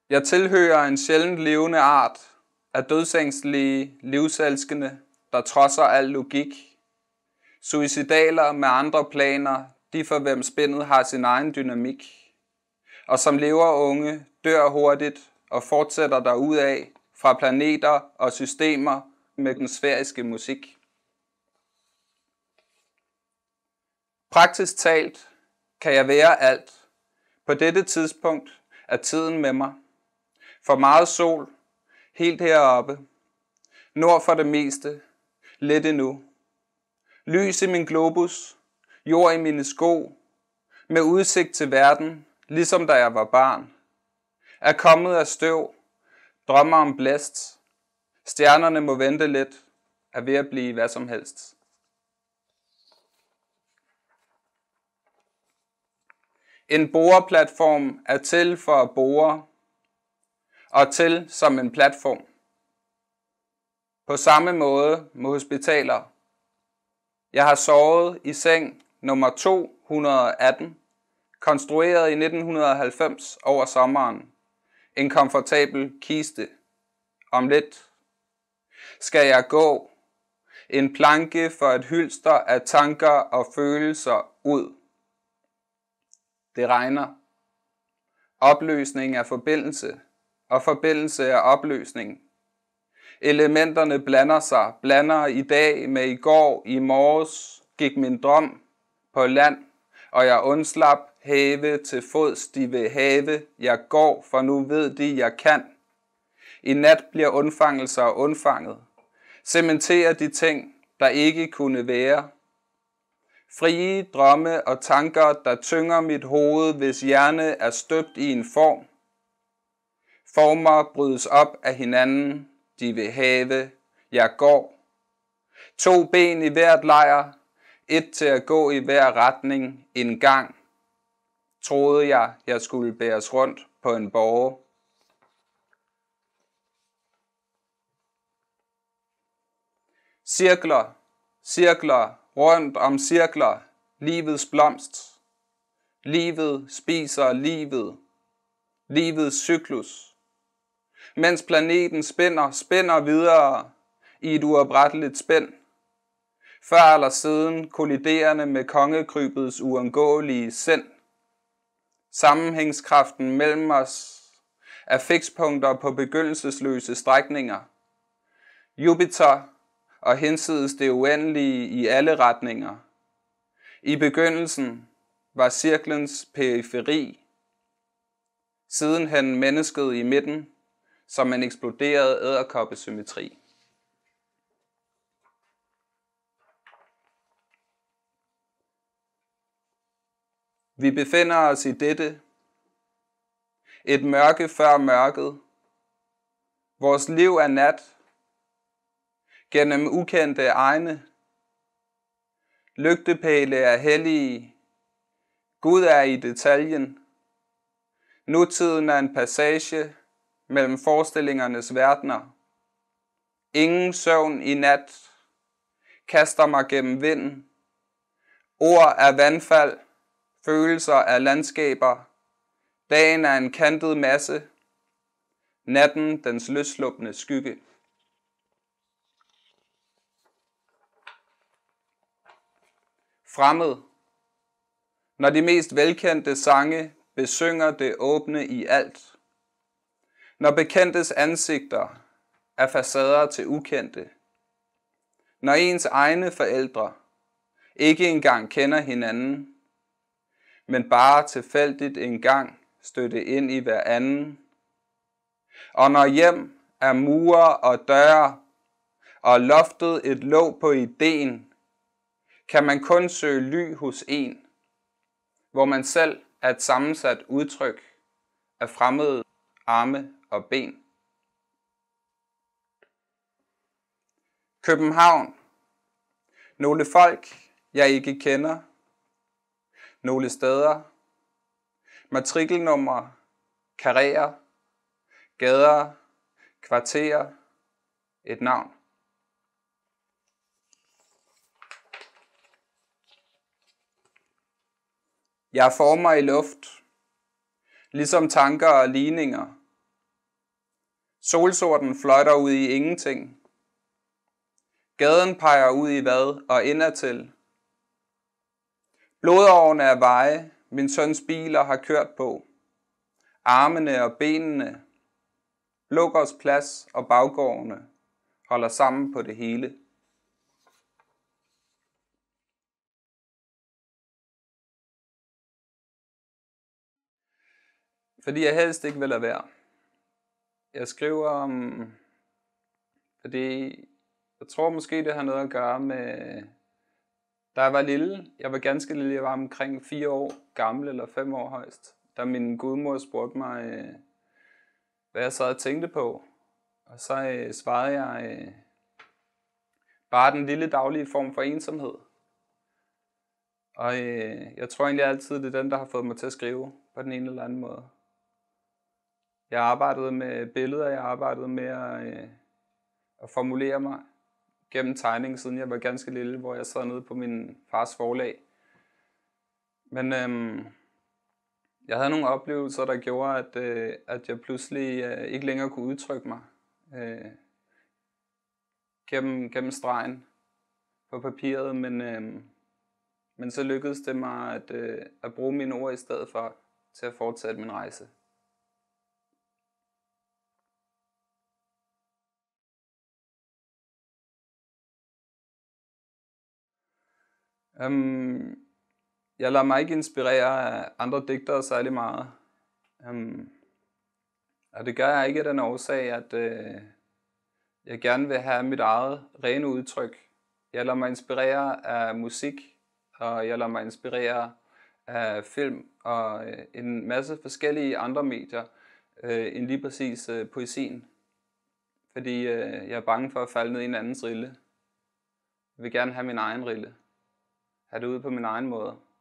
Jeg tilhører en sjældent levende art af dødsængstelige, livselskende, der trodser al logik. Suicidaler med andre planer, de for hvem spindet har sin egen dynamik. Og som lever unge, dør hurtigt og fortsætter derudad fra planeter og systemer med den sfæriske musik. Praktisk talt kan jeg være alt. På dette tidspunkt er tiden med mig. For meget sol, helt heroppe. Nord for det meste, lidt endnu. Lys i min globus, jord i mine sko. Med udsigt til verden, ligesom da jeg var barn. Er kommet af støv, drømmer om blæst. Stjernerne må vente lidt, er ved at blive hvad som helst. En boreplatform er til for at bore, og til som en platform. På samme måde med hospitaler. Jeg har sovet i seng nummer 218, konstrueret i 1990 over sommeren. En komfortabel kiste. Om lidt skal jeg gå. En planke for et hylster af tanker og følelser ud. Det regner. Opløsning er forbindelse, og forbindelse er opløsning. Elementerne blander i dag med i går, i morges gik min drøm på land, og jeg undslap have til fods de ved have. Jeg går, for nu ved de, jeg kan. I nat bliver undfangelser undfanget. Cementerer de ting, der ikke kunne være. Frie drømme og tanker, der tynger mit hoved, hvis hjerne er støbt i en form. Former brydes op af hinanden, de vil have, jeg går. 2 ben i hvert lejr, et til at gå i hver retning en gang. Troede jeg skulle bæres rundt på en båre. Cirkler, cirkler, rundt om cirkler, livets blomst. Livet spiser livet, livets cyklus. Mens planeten spænder videre i et uopretteligt spænd. Før eller siden kolliderende med kongekrybets uundgåelige sind. Sammenhængskraften mellem os er fikspunkter på begyndelsesløse strækninger. Jupiter og hinsides det uendelige i alle retninger. I begyndelsen var cirklens periferi. Sidenhen mennesket i midten, som en eksploderet edderkoppesymmetri. Vi befinder os i dette, et mørke før mørket. Vores liv er nat, gennem ukendte egne. Lygtepæle er hellige, Gud er i detaljen. Nutiden er en passage mellem forestillingernes verdener. Ingen søvn i nat kaster mig gennem vinden. Ord er vandfald, følelser er landskaber. Dagen er en kantet masse, natten dens løsslupne skygge. Fremmed. Når de mest velkendte sange besynger det åbne i alt. Når bekendtes ansigter er facader til ukendte. Når ens egne forældre ikke engang kender hinanden, men bare tilfældigt engang støtte ind i hver anden. Og når hjem er mure og døre, og loftet et låg på ideen, kan man kun søge ly hos en, hvor man selv er et sammensat udtryk af fremmede arme og ben. København. Nogle folk, jeg ikke kender. Nogle steder. Matrikelnumre, karréer, gader, kvarterer, et navn. Jeg former i luft, ligesom tanker og ligninger, Solsorten fløjter ud i ingenting. Gaden peger ud i hvad og indadtil. Blodårene er veje, min søns biler har kørt på. Armene og benene, Lukkers plads og baggårdene holder sammen på det hele. Fordi jeg helst ikke vil lade være. Jeg skriver om, fordi jeg tror måske det har noget at gøre med, da jeg var lille, jeg var ganske lille, jeg var omkring 4 år gammel eller 5 år højst, da min gudmor spurgte mig, hvad jeg sad og tænkte på. Og så svarede jeg bare den lille daglige form for ensomhed. Og jeg tror egentlig altid, det er den, der har fået mig til at skrive på den ene eller anden måde. Jeg arbejdede med billeder, jeg arbejdede med at formulere mig gennem tegning, siden jeg var ganske lille, hvor jeg sad nede på min fars forlag. Men jeg havde nogle oplevelser, der gjorde, at jeg pludselig ikke længere kunne udtrykke mig gennem stregen på papiret, men så lykkedes det mig at bruge mine ord i stedet for til at fortsætte min rejse. Jeg lader mig ikke inspirere af andre digtere særlig meget. Og det gør jeg ikke af den årsag, at jeg gerne vil have mit eget rene udtryk. Jeg lader mig inspirere af musik, og jeg lader mig inspirere af film og en masse forskellige andre medier end lige præcis poesien. Fordi jeg er bange for at falde ned i en andens rille. Jeg vil gerne have min egen rille. Have det ude på min egen måde.